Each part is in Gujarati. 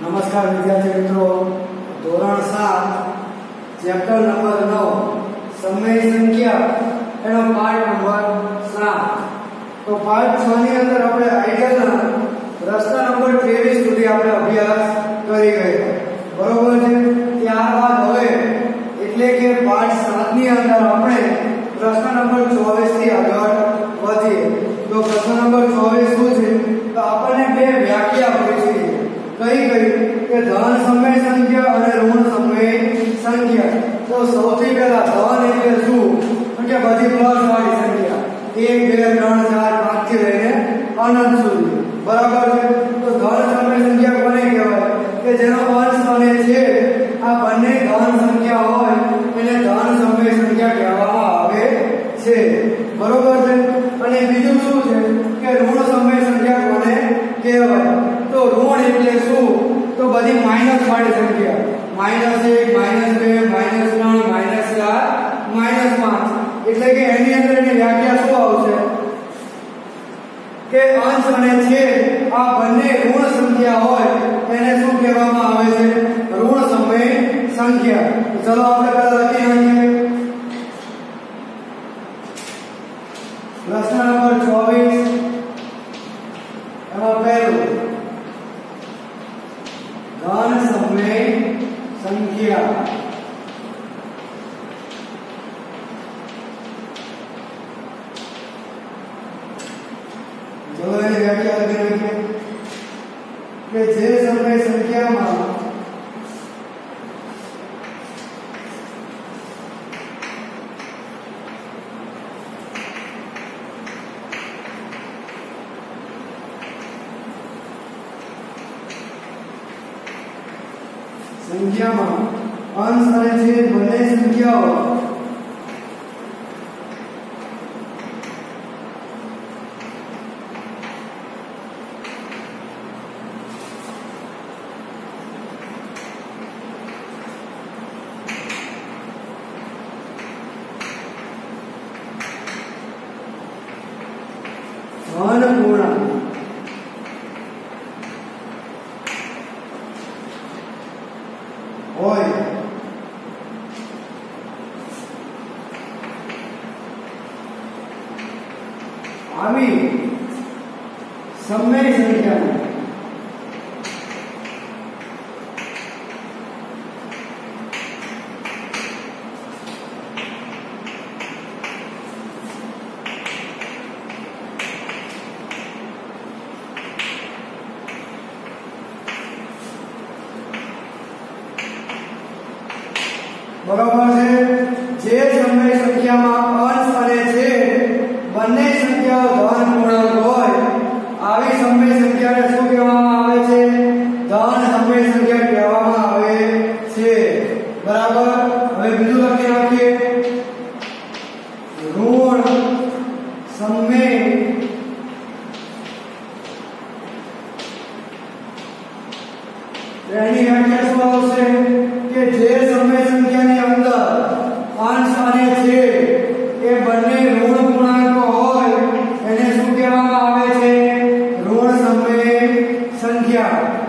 नमस्कार विद्यार्थी मित्रों, धोरण 7 चैप्टर नंबर 9 समय संख्या एनो पार्ट नंबर 7। तो पार्ट 6 ની અંદર આપણે આઈડિયલ ના રસ્તા નંબર 23 સુધી આપણે અભ્યાસ કરી ગયા, બરોબર છે। ત્યારબાદ હવે એટલે કે પાર્ટ 7 ની અંદર આપણે પ્રશ્ન નંબર 24 થી આગળ વધીએ। તો પ્રશ્ન નંબર 24 શું છે? તો આપણને બે વ્યાખ્યા પૂછી છે, કઈ કે ધન સમય સંખ્યા અને ઋણ સમય સંખ્યા। તો સૌથી પહેલા ધન એટલે શું? તો કે બધી પ્લસ વાળી સંખ્યા 1 2 3 4 5 થી લઈને અનંત સુધી, બરાબર છે। તો ધન સમય સંખ્યા કોને કહેવાય? કે જેનો અંશ અને છેદ આ બંને ધન સંખ્યા હોય એને ધન સમય સંખ્યા કહેવામાં આવે છે, બરોબર છે। અને બીજું શું છે કે ઋણ સમય સંખ્યા કોને કહેવાય? तो ऋण એટલે શું? तो બધી માઈનસ વાળી સંખ્યા -1 -2 -3 -4 -5, એટલે કે એની અંદર એની વ્યાખ્યા શું આવશે કે અંશ અને છેદ આ બંને ઋણ સંખ્યા હોય એને શું કહેવામાં આવે છે? ઋણ સમય સંખ્યા। ચલો આપણે પહેલા લખી નાખીએ પ્રશ્ન નંબર 24 એમાં પહેલું धन समय संख्या। चलो ये व्याख्या लगे रखिए कि जे समय संख्या में संख्या में अंश અને છેદ બંને સંખ્યાઓ ધન પૂર્ણાંક હોય આવી સમય સંખ્યા बराबर है। जे समय संख्या में अंश અને છેદ બંને સંખ્યાઓ ધન પૂર્ણાંક હોય આવી સમય સંખ્યાને શું કહેવામાં આવે છે? ધન સમય સંખ્યા કહેવામાં આવે છે, બરાબર। હવે બીજું લખી નાખીએ ઋણ સમય એની વ્યાખ્યા શું આવશે કે જે સમય સંખ્યાની અંદર અંશ અને છેદ એ બંને ઋણ પૂર્ણાંક હોય એને શું કહેવામાં આવે છે? ઋણ સમય સંખ્યા।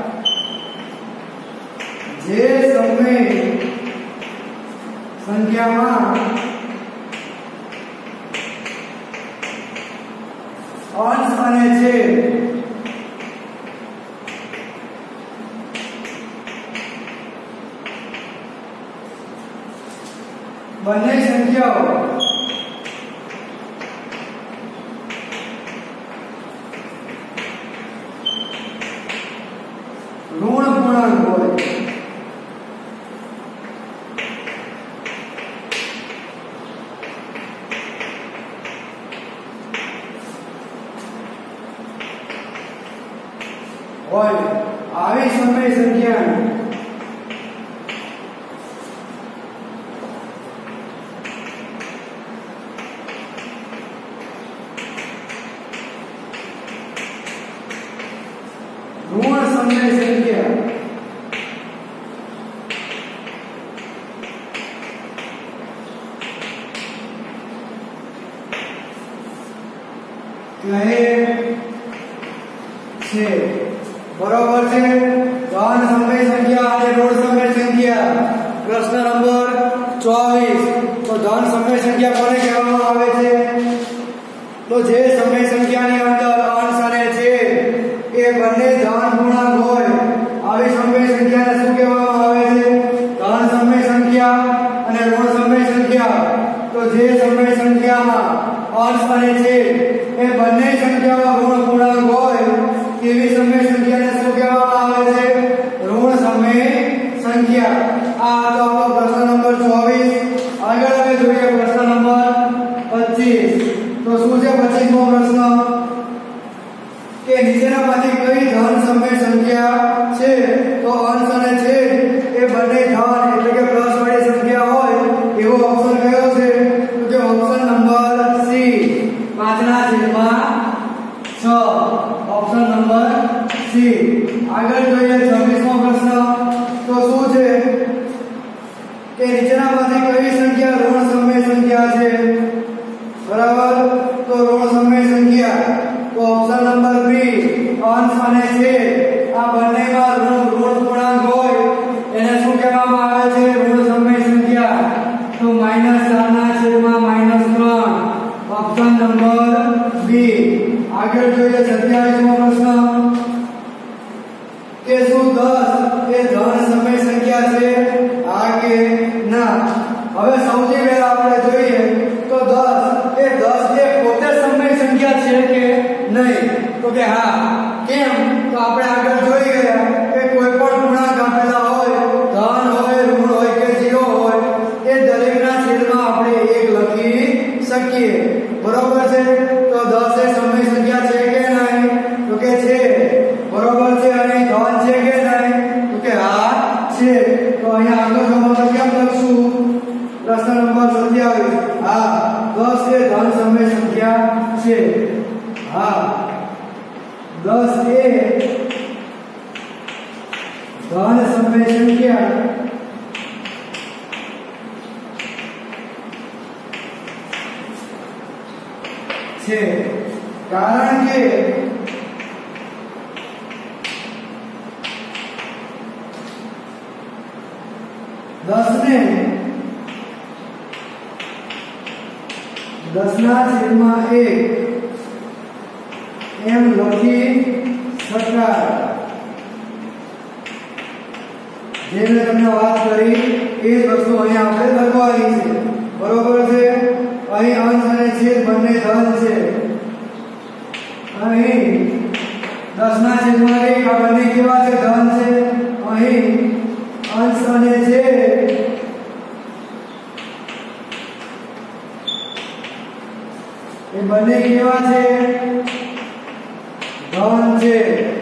જે સમય સંખ્યામાં અંશ અને છેદ બંને સંખ્યાઓ ઋણ પૂર્ણાંક હોય આવી સમય સંખ્યા ऋण समय संख्या કહે છે, બરોબર છે। ધન સમય સંખ્યા અને ઋણ સમય સંખ્યા। પ્રશ્ન નંબર 24 તો ધન સમય સંખ્યા કોને કહેવામાં આવે છે? તો જે સમય સંખ્યાની અંદર અંશ અને છેદ એ બંને ધન પૂર્ણાંક હોય આવી સમય સંખ્યાને શું કહેવામાં આવે છે? ધન સમય સંખ્યા અને ઋણ સમય સંખ્યા। તો જે સમય સંખ્યામાં અંશ અને છેદ એ બંને સંખ્યામાં ઋણ પૂર્ણાંક હોય તેવી સમય સંખ્યાને શું કહેવામાં આવે છે? ઋણ સમય સંખ્યા। આ તો આપણો પ્રશ્ન નંબર 24। આગળ હવે જોઈએ પ્રશ્ન નંબર 25। તો શું છે 25મો પ્રશ્ન કે નીચેનામાંથી કઈ ધન સમય સંખ્યા છે? તો અંશ અને છેદ એ બંને ધન એટલે કે પ્લસ વાળી સંખ્યા હોય એવો ઓપ્શન કયો છે? તો કે option number C 5/6 option number C. આગળ જોઈએ 26મો પ્રશ્ન તો શું છે કે નીચેનામાંથી કઈ સંખ્યા ઋણ સમય સંખ્યા છે? બરાબર તો ઋણ સમય સંખ્યા તો ઓપ્શન નંબર બી અંશ અને છેદ આ બંનેમાં ઋણ પૂર્ણાંક હોય એને શું કહેવામાં આવે છે? ઋણ સમય સંખ્યા। તો -4/-3 ઓપ્શન નંબર બી। આગળ જોઈએ 27મો પ્રશ્ન કે શું 10 એ ધન સમય સંખ્યા છે? હા કે ના? હવે સૌથી પહેલા આપણે જોઈએ તો 10 એ પોતે સમય સંખ્યા છે કે નહીં? તો કે હા। કેમ? તો આપણે આગળ જોઈ ગયા કે કોઈ પણ પૂર્ણાંક આપેલા હોય ધન હોય ઋણ હોય કે 0 હોય એ દરેકના છેદમાં આપણે 1 લખી શકીએ। બરોબર છે? તો 10 એ સમય સંખ્યા છે કે નહીં? તો કે છે। બરોબર છે? અને ધન છે કે નહીં? તો કે હા છે। તો અહીંયા આગળ જવાબ કેમ લખશું? પ્રશ્ન નંબર 27 હા 10 એ ધન સમય સંખ્યા છે। હા 10 એ ધન સમય સંખ્યા છે। કારણ કે દસ ને 10/1 એમ લખી શકાય। જે મેં તમને વાત કરી એ જ વસ્તુ અહીંયા આપણે લખવાની છે। બરોબર છે? અહીં અંશ અને છેદ બંને ધન છે। અહીં 10/1 આ બંને કેવા છે? ધન છે। અહીં અંશ અને છેદ એ બંને કેવા છે? ધન છે।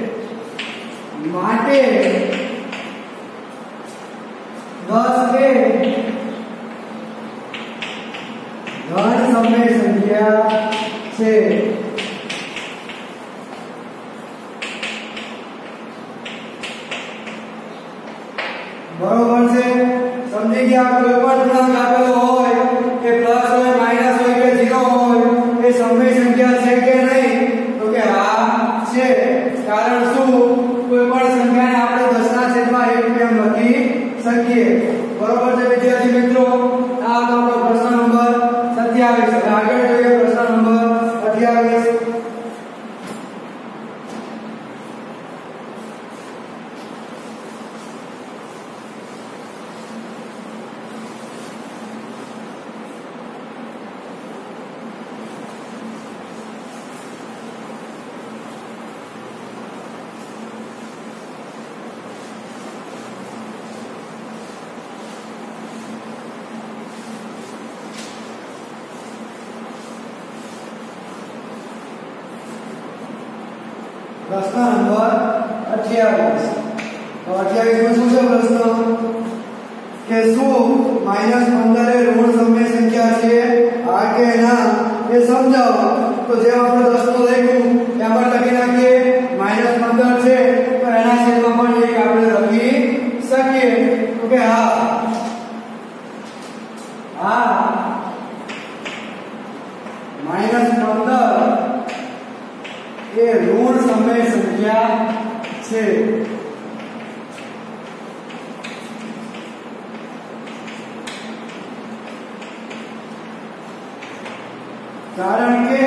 માટે 10 એ ધન સમય સંખ્યા છે। બરોબર છે? સમજી ગયા? કોઈ પણ પૂર્ણાંક આપેલો હોય કે પ્લસ હોય માઈનસ હોય કે 0 હોય એ સમય સંખ્યા છે કે નહીં? તો કે હા છે। કારણ શું? કોઈ પણ સંખ્યાને આપણે 10/1 એમ લખી શકીએ। બરોબર છે વિદ્યાર્થી મિત્રો? આ તો આપણો પ્રશ્ન નંબર 27। આગળ જોઈએ પ્રશ્ન નંબર 28। प्रश्न नंबर 28 तो 28 में શું છે પ્રશ્ન કે શું -15 એ ઋણ સમય સંખ્યા છે હા કે ના એ સમજાવો તો જેમ આપણે 10 નું લખ્યું એમ પર લખી નાખીએ -15 છે તો એના છેદમાં પણ એક આપણે લખી શકીએ તો કે હા -15 એ ઋણ સમય સંખ્યા છે કે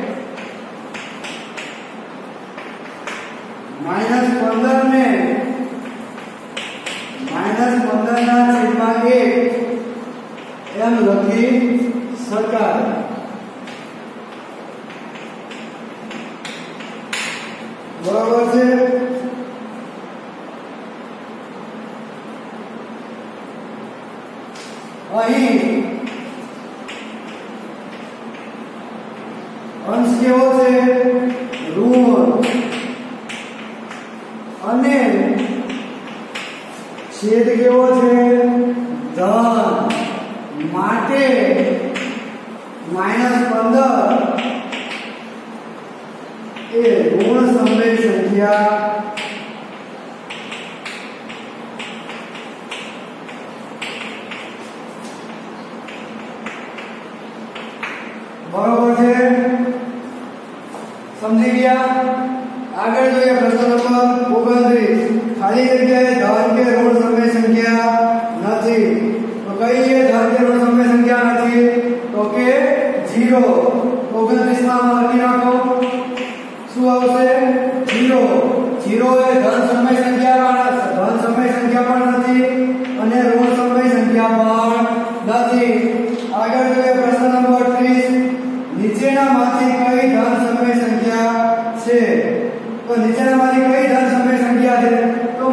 -15 ને -15 ના છેદમાં 1 એમ લખી શકાય. બરાબર છે. અહીં અંશ કેવો છે? ઋણ. અને છેદ કેવો છે? ધન. માટે -15 એ ઋણ સમય સંખ્યા બરોબર છે. સમજી ગયા? આગળ જોઈએ પ્રશ્ન નંબર 29. ખાલી જગ્યાએ ધન કે ઋણ સમય સંખ્યા નથી. તો કઈ એ ધન કે ઋણ સમય સંખ્યા નથી? તો કે 0. 29 માં લખી નાખો. શું આવશે? 0. 0 એ ધન સમય સંખ્યા પણ નથી અને ઋણ સમય સંખ્યા પણ નથી. આગળ જોઈએ પ્રશ્ન નંબર 30. નીચેનામાંથી કઈ ધન સમય સંખ્યા છે? તો નીચેનામાંથી કઈ ધન સમય સંખ્યા છે? તો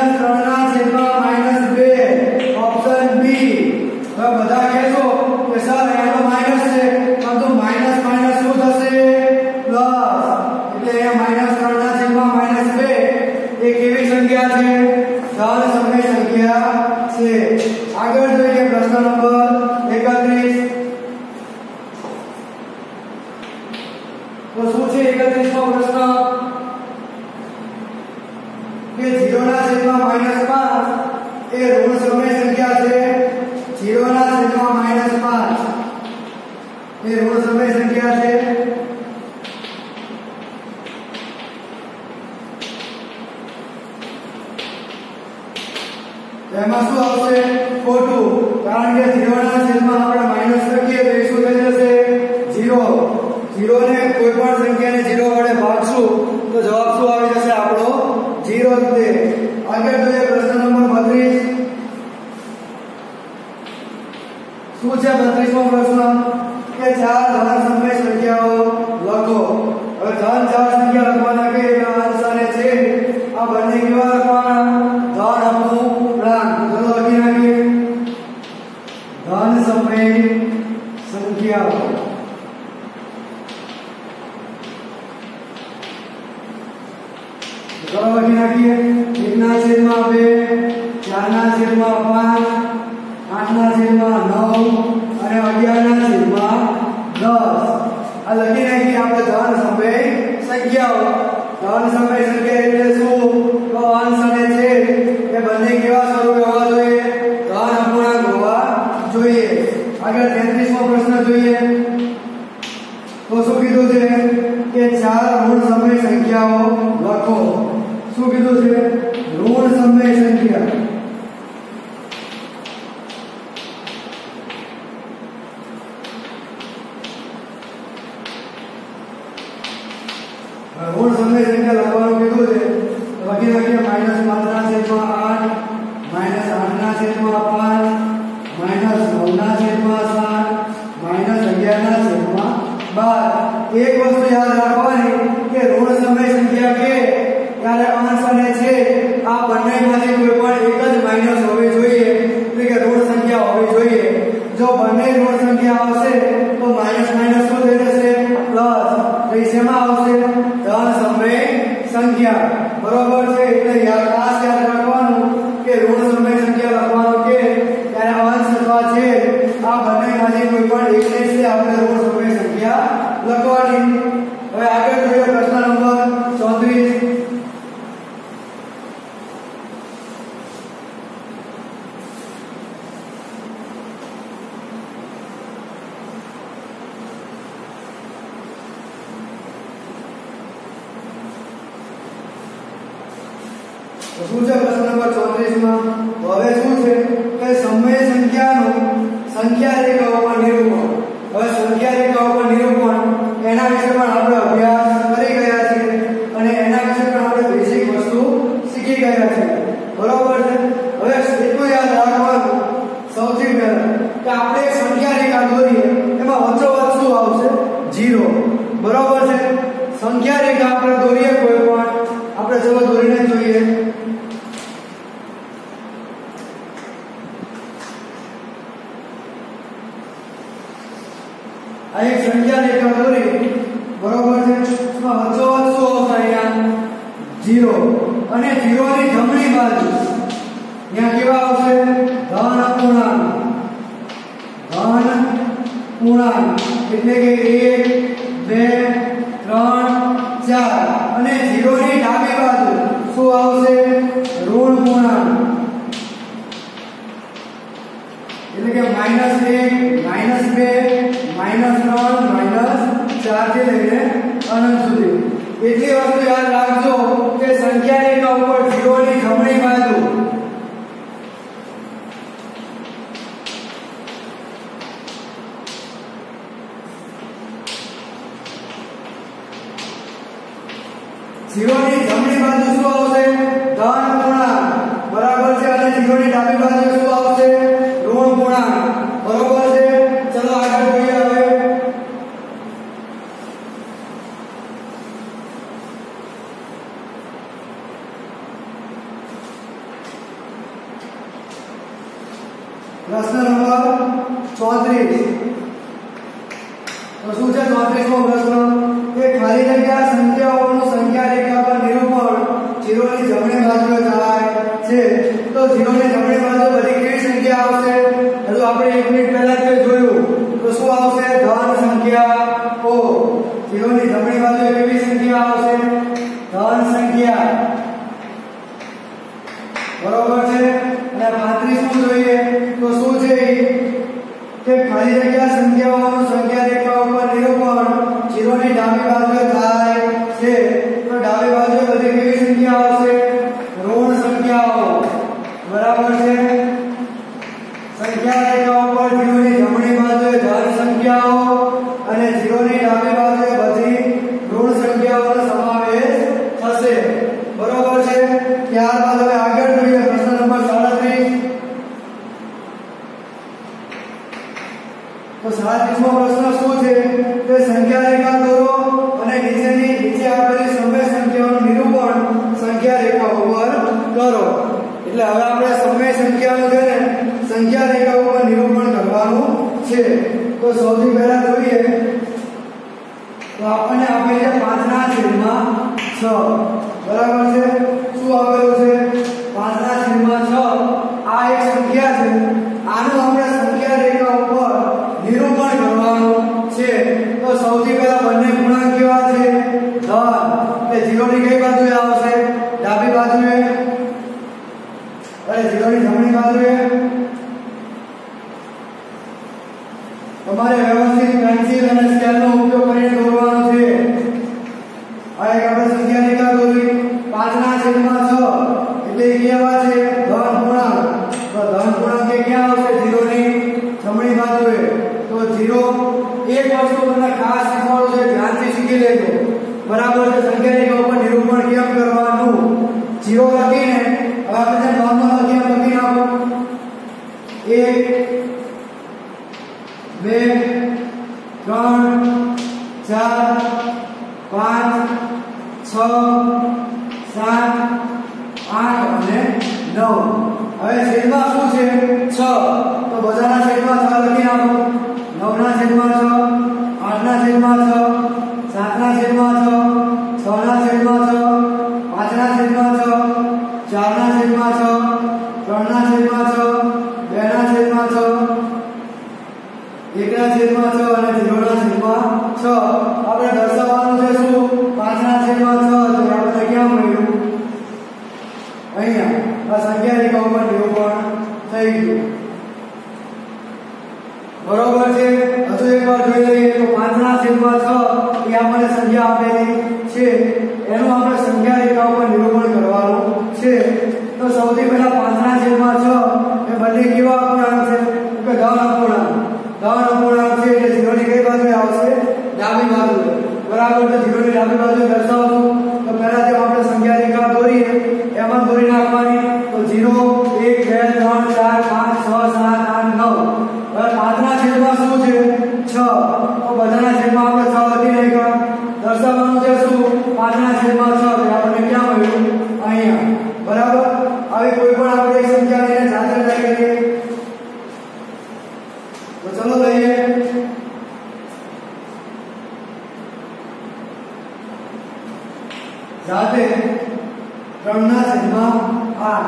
-3/-2 ઓપ્શન બી. હવે બધા કહેશો કે સર એનો માઈનસ છે, પરંતુ માઈનસ માઈનસ શું થશે? પ્લસ. એટલે અહીંયા -3/-2 એ કેવી સંખ્યા છે? ધન સમય સંખ્યા છે. આગળ જોઈએ પ્રશ્ન નંબર 31. તો શું છે 31 નો પ્રશ્ન? કે 0/-5 એ ઋણ સમય સંખ્યા છે. 0/-5 એ ઋણ સમય સંખ્યા છે. એમાં શું આવશે? ખોટું. કારણ કે 0/માં આપણે માઈનસ લખીએ તો એ શું થઈ જશે? 0. 0 ને કોઈ પણ સંખ્યાને 0 વડે ભાગશું તો જવાબ શું આવી જશે? આપણો 0 જ છે. આગળ જોઈએ પ્રશ્ન નંબર 32. શું છે 32 મો પ્રશ્ન? કે 4 ધન સમય સંખ્યાઓ લખો. હવે ધન 4 સંખ્યા લખવાના કે અંશ અને છેદ આ બંને કેવા લખવાના? ધન અપૂર્ણાંક. ચલો લખી નાખીએ. ધન સમય સંખ્યાઓ. ચલો લખી નાખીએ. 1/2, 4/5, 8/9 અને 11/10. આ લખી નાખીએ આપણે ધન સમય સંખ્યાઓ. ધન સમય સંખ્યા એટલે શું? તો અંશ અને છેદ એ બંને કેવા સ્વરૂપે હોવા જોઈએ? ધન અપૂર્ણાંક હોવા જોઈએ. આગળ 33 મો પ્રશ્ન જોઈએ. તો શું કીધું છે? કે 4 ઋણ સમય સંખ્યાઓ લખો. શું કીધું છે? ઋણ સમય સંખ્યા. ઋણ સમય સંખ્યા લખવાનું કીધું છે. લખી નાખીએ. -5/8, -8/5, -9/7, -11/12. એક વસ્તુ યાદ રાખવાની કે ઋણ સમય સંખ્યા કે ત્યારે અંશ અને છેદ આ બંનેમાંથી કોઈ પણ એક જ માઈનસ હોવી જોઈએ, એટલે કે ઋણ સંખ્યા હોવી જોઈએ. જો બંને ઋણ સંખ્યા આવશે તો માઈનસ માઈનસ શું થઈ જશે? પ્લસ. તો શેમાં આવશે? ધન સમય સંખ્યા. બરોબર છે. એટલે ખાસ યાદ રાખવાનું કે ઋણ સમય સંખ્યા લખવાનું કે ત્યારે અંશ અથવા છેદ આ બંનેમાંથી કોઈ પણ એકને જ આપણે ઋણ સમય સંખ્યા લખવાની. હવે આગળ જોઈએ પ્રશ્ન નંબર 34. શું છે પ્રશ્ન નંબર 34 માં? હવે શું છે કે સમય સંખ્યાનું સંખ્યા રેખાઓ પર નિરૂપણ. હવે સંખ્યા રેખાઓ પર નિરૂપણ એના વિશે પણ આપણે અભ્યાસ કરી ગયા છીએ અને એના વિશે પણ આપણે બેઝિક વસ્તુ શીખી ગયા છીએ, બરોબર છે। હવે એટલું યાદ રાખવાનું સૌથી પહેલા કે આપણે એક સંખ્યા રેખા દોરીએ એમાં વચ્ચોવચ્ચ શું આવશે? 0, બરોબર છે। સંખ્યા રેખા આપણે દોરીએ કોઈ પણ, આપણે ચલો દોરીને જોઈએ। આ એક સંખ્યા રેખા દોરી, બરોબર છે। એમાં વચ્ચોવચ્ચ શું આવશે? અહીંયા 0 અને 0 ની જમણી બાજુ ત્યાં કેવા આવશે? ધન અપૂર્ણાંક, એટલે કે 1 2 3 4 અને 0 ની ડાબી બાજુ શું આવશે? ઋણ પૂર્ણાંક, એટલે કે -1 -2 -3 -4 થી લઈને અનંત સુધી। એટલી વસ્તુ યાદ રાખજો કે સંખ્યા રેખા ઉપર 0 ની જમણી બાજુ શું આવશે? ધન પૂર્ણાંક, બરાબર છે। અને 0 ની ડાબી બાજુ શું આવશે? ઋણ પૂર્ણાંક, બરોબર છે। ચલો આગળ જોઈએ। હવે પ્રશ્ન નંબર 34, તો શું છે 34મો પ્રશ્ન? કે ખાલી જગ્યા સંખ્યાઓનું સંખ્યા રેખા પર નિરૂપણ 0 ની જમણી બાજુએ થાય છે, તો 0 ની જમણી બાજુ બધી કેવી સંખ્યા આવશે? હજુ આપણે 1 મિનિટ પહેલા જ જોયું, તો શું આવશે? ધન સંખ્યાઓ। 0 ની જમણી બાજુએ કેવી સંખ્યા આવશે? ધન સંખ્યા, બરોબર છે। અને 35મું જોઈએ તો શું છે? કે ખાલી જગ્યા સંખ્યાઓનું સંખ્યા રેખા ઉપર નિરૂપણ 0 ની ડાબી બાજુએ થાય છે, તો ડાબી બાજુએ બધી કેવી સંખ્યા આવશે? ઋણ સંખ્યાઓ, બરાબર છે। સંખ્યા રેખા ઉપર 0 ની જમણી બાજુએ ધન સંખ્યાઓ અને 0 ની ડાબી બાજુએ બધી ઋણ સંખ્યાઓનો સમાવેશ થશે, બરોબર છે। ત્યારબાદ હવે આગળ જોઈએ પ્રશ્ન નંબર 37, તો 37મો પ્રશ્ન શું છે? કે સંખ્યા રેખા દોરો અને નીચે આપેલી સમય સંખ્યાઓનું નિરૂપણ સંખ્યા રેખા ઉપર કરો। એટલે હવે આપણે સમય સંખ્યાનું છે ને સંખ્યા રેખા ઉપર નિરૂપણ કરવાનું છે। તો સૌથી પહેલા જોઈએ તો આપણને આપેલ છે 5/6, બરાબર છે। શું આપેલું છે? 5/6। આ એક સંખ્યા છે, આનું આપણે સંખ્યા રેખા ઉપર નિરૂપણ કરવાનું છે। તો સૌથી પહેલા બંને પૂર્ણાંક કેવા છે? ધન, એટલે 0 ની કઈ બાજુએ આવશે? ડાબી બાજુએ, અને 0 ની જમણી બાજુએ। તમારે વ્યવસ્થિત પેન્સિલ અને સ્કેલનો ઉપયોગ કરીને દોરવાનું છે। આ એક આપણે સંખ્યા રેખા દોરી 5/6, એટલે કેવા છે? ધન પૂર્ણાંક, તો ધન પૂર્ણાંક એ ક્યાં આવશે? 0 ની જમણી બાજુએ। તો 0, એક વસ્તુ તમને ખાસ શીખવાનું છે, ધ્યાનથી શીખી લેજો, બરાબર છે। સંખ્યા રેખા ઉપર નિરૂપણ કેમ કરવાનું? 0 લખીને હવે આપણે નોર્મલ લખી નાખો, 1 2 3 4 5 6 7 8 અને 9। હવે છેદમાં શું છે? 6, તો બધાના છેદમાં 6 લખી નાખો। 9/6, 8/6, 7/6, 6/6, 5/6, 4/6, 3/6, 2/6, 1/6 અને 0/6। આપણે દર્શાવવાનું છે શું? 5/6, તો આપણે ક્યાં મળ્યું? અહીંયા આ સંખ્યા રેખા ઉપર નિરૂપણ થઈ ગયું, બરોબર છે। હજુ એકવાર જોઈ લઈએ તો 5/6 એ આપણે સંખ્યા આપેલી છે, એનું આપણે સંખ્યા રેખા ઉપર નિરૂપણ કરવાનું છે। તો સૌથી પહેલા 5/6 એ બંને કેવા અપૂર્ણાંક છે? કે ધન અપૂર્ણાંક, છે એટલે 0 ની કઈ બાજુએ આવશે? ડાબી બાજુએ। बराबर तो 0 ની ડાબી બાજુ દર્શાવશું તો પહેલા જે આપણે સંખ્યા રેખા દોરી એમાં દોરી નાખવાની તો 0 1 2 3 4 5 6 7 8 9 હવે 5 ના છેદમાં શું છે 6 તો બધાના છેદમાં આપણે 6 લખી નાખ્યા દર્શાવવાનું છે શું 5 ના છેદમાં 6 એટલે આપણને ક્યાં મળ્યું અહીંયા બરાબર હવે કોઈ પણ આપણે એક સંખ્યા લઈને જાતે ટ્રાય કરીએ તો ચલો લઈએ जाते 3 ના છેદમાં 8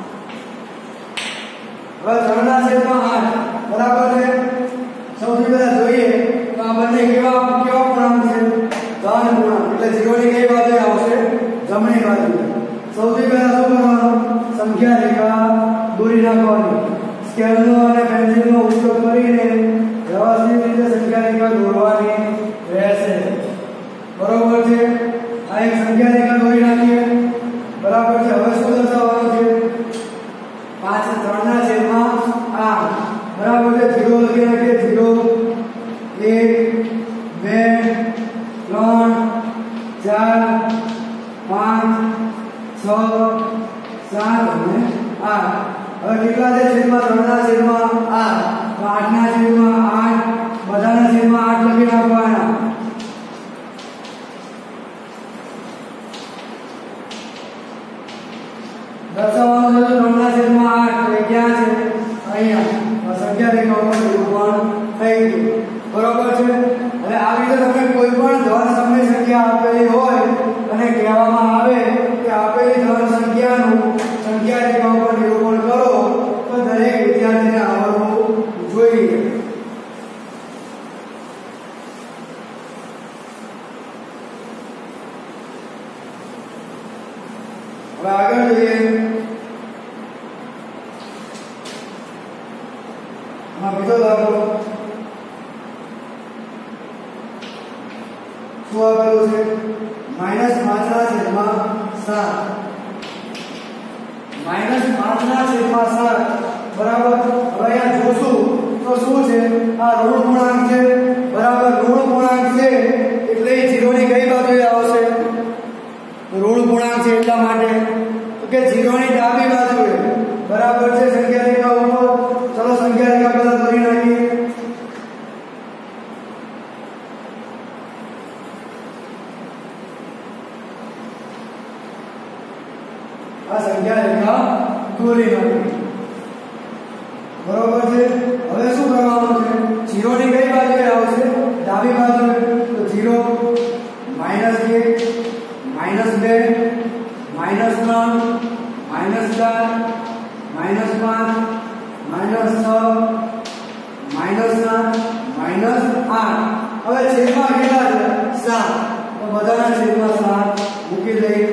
હવે 3 ના છેદમાં 8 બરાબર છે સૌથી પહેલા જોઈએ તો આ બંને કેવા પૂર્ણાંક છે ધન પૂર્ણાંક એટલે 0 ની કઈ બાજુ આવશે જમણી બાજુ સૌથી પહેલા શું કરવાનું સંખ્યા રેખા દોરી નાખવાની સ્કેલનો અને પેન્સિલનો ઉપયોગ કરીને વ્યવસ્થિત રીતે સંખ્યા રેખા દોરવાની રહેશે બરોબર છે આ એક સંખ્યા રેખા દોરી નાખીએ બરાબર છે હવે શું દર્શાવવાનું છે 5 3 ના છેદમાં 8 બરાબર છે 0 લખી નાખીએ 0 1 2 3 4 5 6 7 અને 8 હવે કેટલા છે છેદમાં 3 ના છેદમાં 8 તો 8 ના છેદમાં 8 બધાના છેદમાં 8 લખી નાખવાના દર્શાવવાનું છે 3 ના છેદમાં 8 તો ક્યાં છે અહીંયા સંખ્યા રેખા ઉપર નિરૂપણ થઈ ગયું બરોબર છે હવે આ રીતે તમે કોઈ પણ ધન સમય સંખ્યા આપેલી હોય અને કહેવામાં આવે કે આપેલી ધન સંખ્યાનું સંખ્યા રેખા ઉપર નિરૂપણ કરો તો દરેક વિદ્યાર્થીને આવડવું જોઈએ હવે આગળ જોઈએ બીજો દાખલો શું આપેલું છે -5 ના છેદમાં 7 -5 ના છેદમાં 7 બરાબર હવે અહીંયા જોશું તો શું છે આ ઋણ પૂર્ણાંક છે બરાબર ઋણ પૂર્ણાંક છે એટલે 0 ની કઈ બાજુએ આવશે ઋણ પૂર્ણાંક છે એટલા માટે કે 0 ની ડાબી બાજુએ બરાબર છે સંખ્યા રેખા ઉપર ચલો સંખ્યા રેખા પહેલા દોરી નાખીએ આ સંખ્યા રેખા દોરી નાખી બરોબર છે હવે શું કરવાનું છે 0 ની કઈ બાજુએ આવશે ડાબી બાજુએ તો 0 -1 -2 -3 -4 -5 -6 -7 -8 હવે છેદમાં કેટલા છે 7 તો બધાના છેદમાં 7 મૂકી દઈએ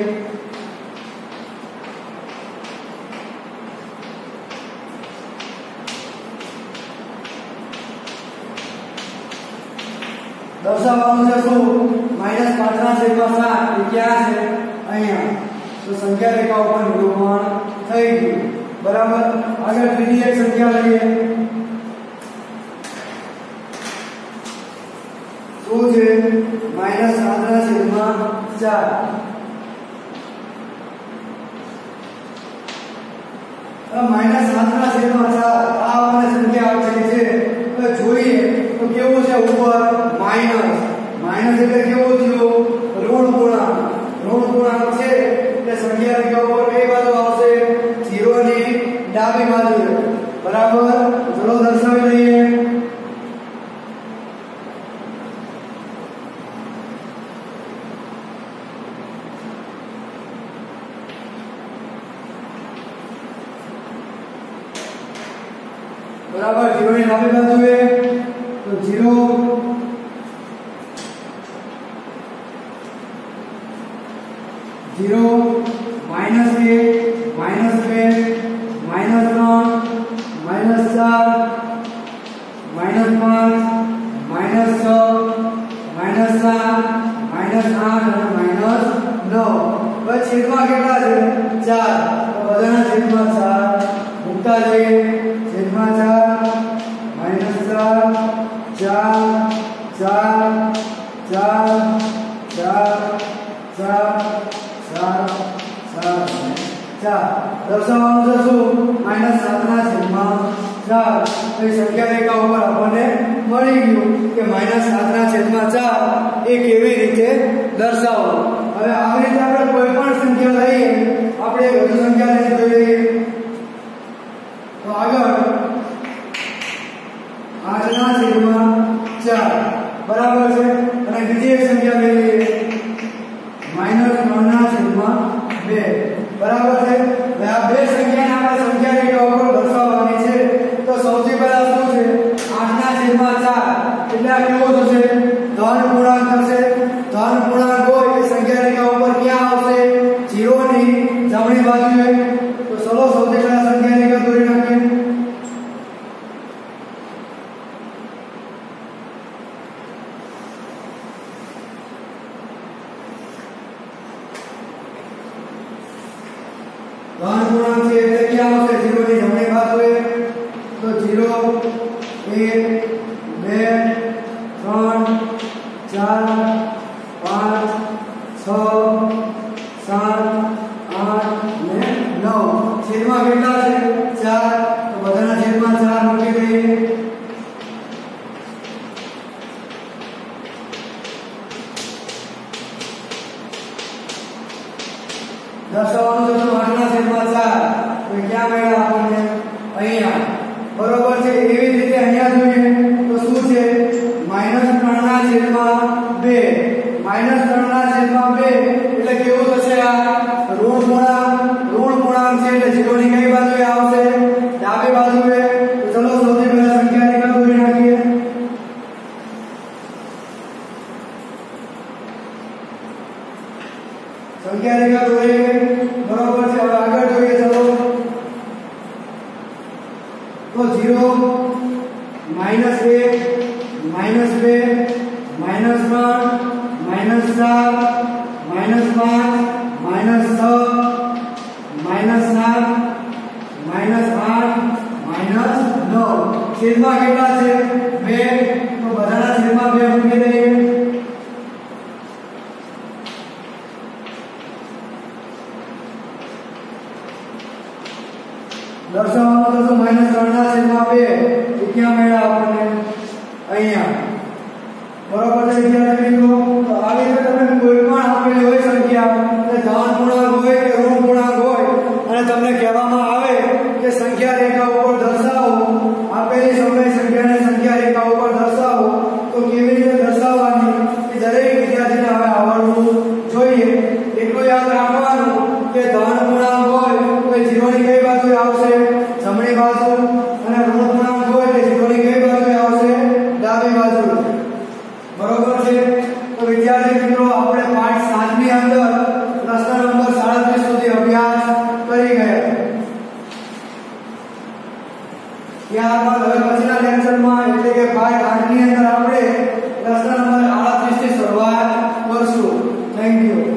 દર્શાવવાનું છે શું -5 ના છેદમાં 7 એ ક્યાં છે અહીંયા તો સંખ્યા રેખા ઉપર નિરૂપણ થઈ ગયું બરાબર આગળ બીજી એક સંખ્યા લઈએ શું છે -7 ના છેદમાં 4 -7 ના છેદમાં 4 આ આપણને સંખ્યા આપેલી છે તો જોઈએ તો કેવું છે ઉપર માઈનસ એટલે કેવું થયું ઋણ પૂર્ણાંક છે એટલે સંખ્યા રેખા ઉપર કઈ બાજુ આવશે 0 ની ડાબી બાજુ બરાબર ચલો દર્શાવી દઈએ बराबर 0 ની ડાબી બાજુએ તો 0 0 -1 -2 છેદમાં કેટલા છે 4 તો બધાના છેદમાં 4 મૂકતા જઈએ છેદમાં 4 -4 4 4 4 દર્શાવવાનું છે શું -7/4 તો એ સંખ્યા રેખા ઉપર આપણને મળી ગયું કે -7/4 એ કેવી રીતે દર્શાવવું। હવે આવી રીતે આપણે કોઈ પણ સંખ્યા લઈએ, આપણે એક વધુ સંખ્યા લઈને જોઈ લઈએ તો આગળ 8/4 બરાબર છે। અને બીજી એક સંખ્યા લઈ લઈએ -3/2 બરાબર છે। હવે આ બે સંખ્યાને આપણે સંખ્યા રેખા ઉપર દર્શાવવાની છે તો સૌથી પહેલા શું છે 8/4 એટલે આ કેવો થશે ધન પૂર્ણાંક થશે। ધન પૂર્ણાંક હોય એ સંખ્યા રેખા ઉપર ક્યાં આવશે 0 ની જમણી બાજુએ। તો ચલો સૌથી પહેલા સંખ્યા રેખા દોરી નાખીએ। ધન પૂર્ણાંક છે એટલે ક્યાં આવશે 0 ની જમણી બાજુએ। તો 0 1 2 3 4 5 6 7 8 ને 9 છેદમાં કેટલા છે 4 તો બધાના છેદમાં 4 મૂકી દઈએ। દર્શાવવાનું છે 8/4 તો ક્યાં મળ્યા આપણને અહીંયા બરોબર છે। એવી જ રીતે અહીંયા જોઈએ તો શું છે -3/2 -3/2 એટલે કેવું થશે આ ઋણ પૂર્ણાંક છે એટલે 0 ની કઈ બાજુએ આવશે ડાબી બાજુએ। તો ચલો સૌથી પહેલા સંખ્યા રેખા દોરી નાખીએ। સંખ્યા રેખા દોરી બરોબર છે। હવે આગળ જોઈએ ચલો તો 0 -1 -2 છેદમાં કેટલા છે 2 તો બધાના છેદમાં 2 મૂકી દઈએ। દર્શાવવાનું તો -3/2 એ ક્યાં મળ્યા આપણને અહીંયા બરોબર છે। વિદ્યાર્થી મિત્રો તો આવી રીતે તમે કોઈ પણ આપેલી હોય સંખ્યા કે ધન પૂર્ણાંક હોય કે ઋણ પૂર્ણાંક હોય અને તમને કહેવામાં આવે કે સંખ્યા રેખા ઉપર દર્શાવો, આપેલી સમય સંખ્યાને સંખ્યા રેખા ઉપર દર્શાવો તો કેવી રીતે દર્શાવવાની એ દરેક વિદ્યાર્થીને હવે આવડવું જોઈએ। એટલું યાદ રાખવાનું કે ધન પૂર્ણાંક હોય તો 0 ની કઈ બાજુએ આવશે જમણી બાજુ અને ઋણ પૂર્ણાંક હોય તો 0 ની કઈ બાજુએ આવશે ડાબી બાજુ બરોબર છે। તો વિદ્યાર્થી મિત્રો આપણે પાઠ 7 ની અંદર પ્રશ્ન નંબર 37 સુધી અભ્યાસ કરી ગયા। ત્યારબાદ હવે પછીના લેક્ચરમાં એટલે કે પાઠ 8 ની અંદર આપણે પ્રશ્ન નંબર 38 થી શરૂઆત કરશું। Thank you.